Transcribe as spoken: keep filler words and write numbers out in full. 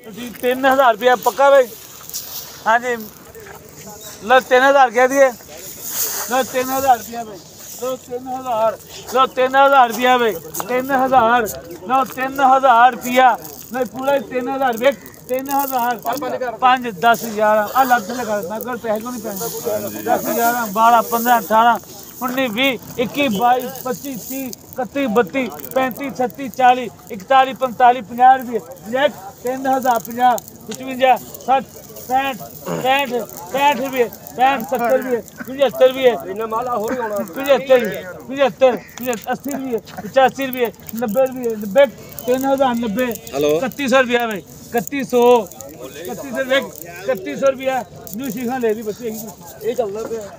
तीन हज़ार रुपया पक्का भाई। हाँ जी लो तीन हज़ार कह दिए। लो तीन हज़ार रुपया भाई। लो तीन हज़ार। लो तीन हज़ार रुपया भाई। तीन हज़ार। लो तीन हज़ार रुपया नहीं पूरा तीन हज़ार रुपये। तीन हज़ार पाँच दस ग्यारह आ लग लगा मैं कर पैसे को नहीं पैसे दस ग्यारह बारह पंद्रह अठारह उन्नीस बीस इक्कीस बाईस पच्चीस तीस इकतीस बत्तीस पैंतीस छत्तीस चालीस इकतालीस पैंतालीस पचास रुपये तीन हज़ार पचास पचवंजा सठ पैंठ पैंठ पैंठ रुपये पैंठ सत्तर रुपये पचहत्तर रुपये पचहत्तर पचहत्तर अस्सी रुपये पचासी रुपये नब्बे रुपये नब्बे तीन हज़ार नब्बे इकतीस सौ रुपया भाई इकतीस सौ इकतीस सौ इकतीस सौ रुपया न्यू सीखा ले दी बच्चे ये चल रहा है।